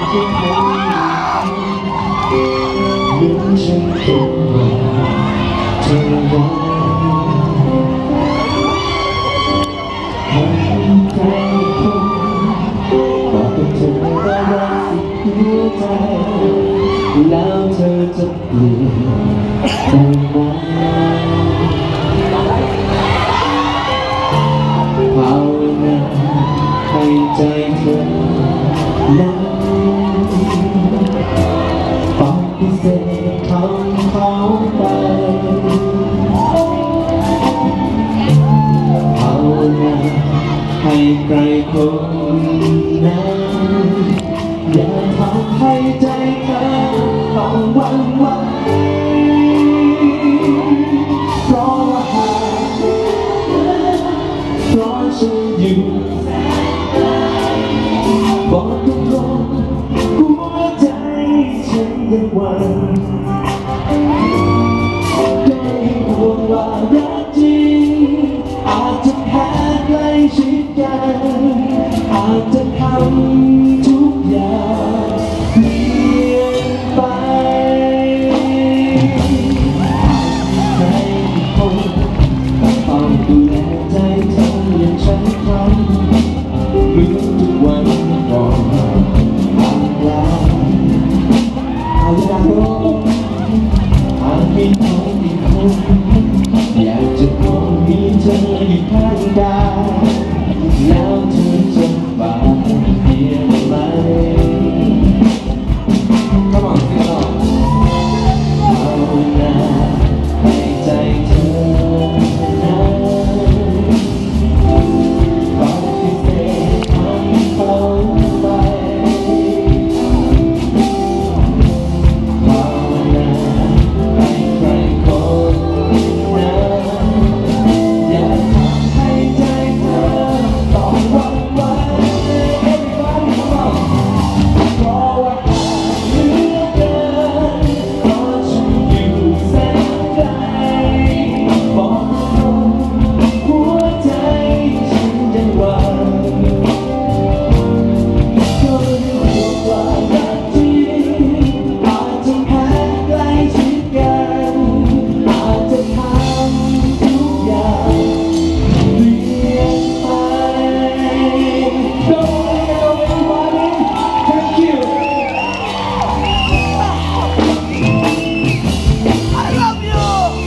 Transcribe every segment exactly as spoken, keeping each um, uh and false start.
เป็นคนเหมือนฉันเป็นเธอรักให้ใครคนบอกกับเธอว่ารักสุดหัวใจแล้วเธอจะเปลี่ยนได้ไหมภาวนาให้ใจเธอนั้นปฏิเสธคำเขาไปภาวนาให้ใครคนนั้นอย่าทำให้ใจเธอต้องหวั่นไหวเพราะว่าหากเพราะฉันอยู่บอกตรงๆหัวใจฉันยังหวั่นได้ห่วงว่ารักจริงอาจจะแพ้ใกล้ชิดกันอาจจะทำทุกอย่างเปลี่ยนไปใครอีกคนต้องดูแลใจเธออย่างฉันทำเหมือนทุกวันก่อนห่างไกลเอาเวลาโน้หากมีคนอีกคนอยากจะขอมีเธออยู่ข้างกายแล้วเธอจะฝากเพียงไหมก็บอกสิเราเอาหน้าให้ใจเธอนั้นปฏิเสธคำเขาไปภาวนาให้ใครคนนั้นอย่าทำให้ใจเธอต้องหวั่นไหวเพราะว่าหากเหลือเกินเพราะฉันอยู่แสนไกลบอกตรงหัวใจฉันยังหวั่นก็ยังห่วงว่ารักจริงอาจจะแพ้ใกล้ชิดกันอาจจะทำทุกอย่างเปลี่ยนไป Don't let everybody thank you I love you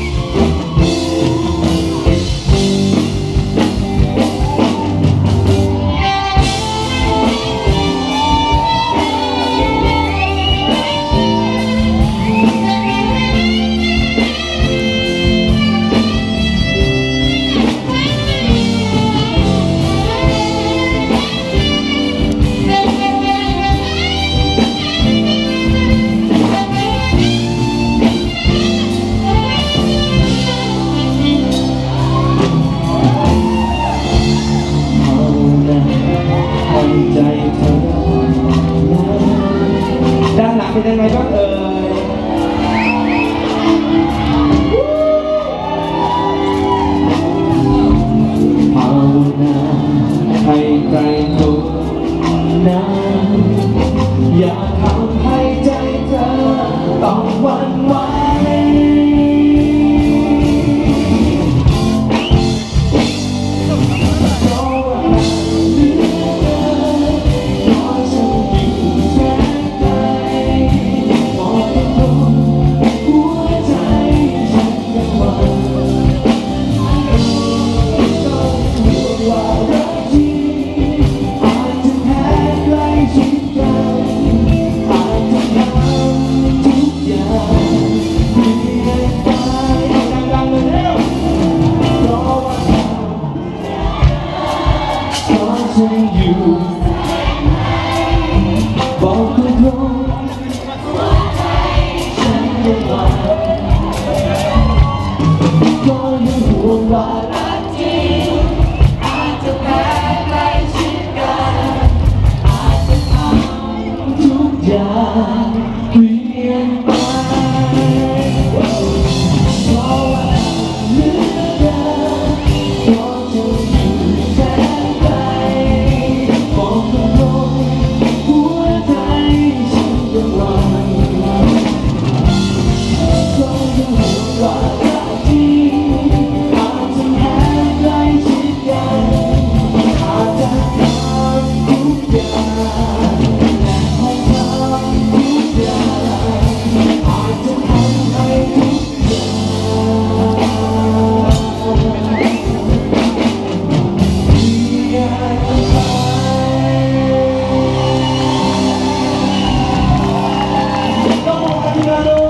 เอาหน้าให้ใจเธอนั้นด้านหลังเป็นยังไงบ้างเอ่ย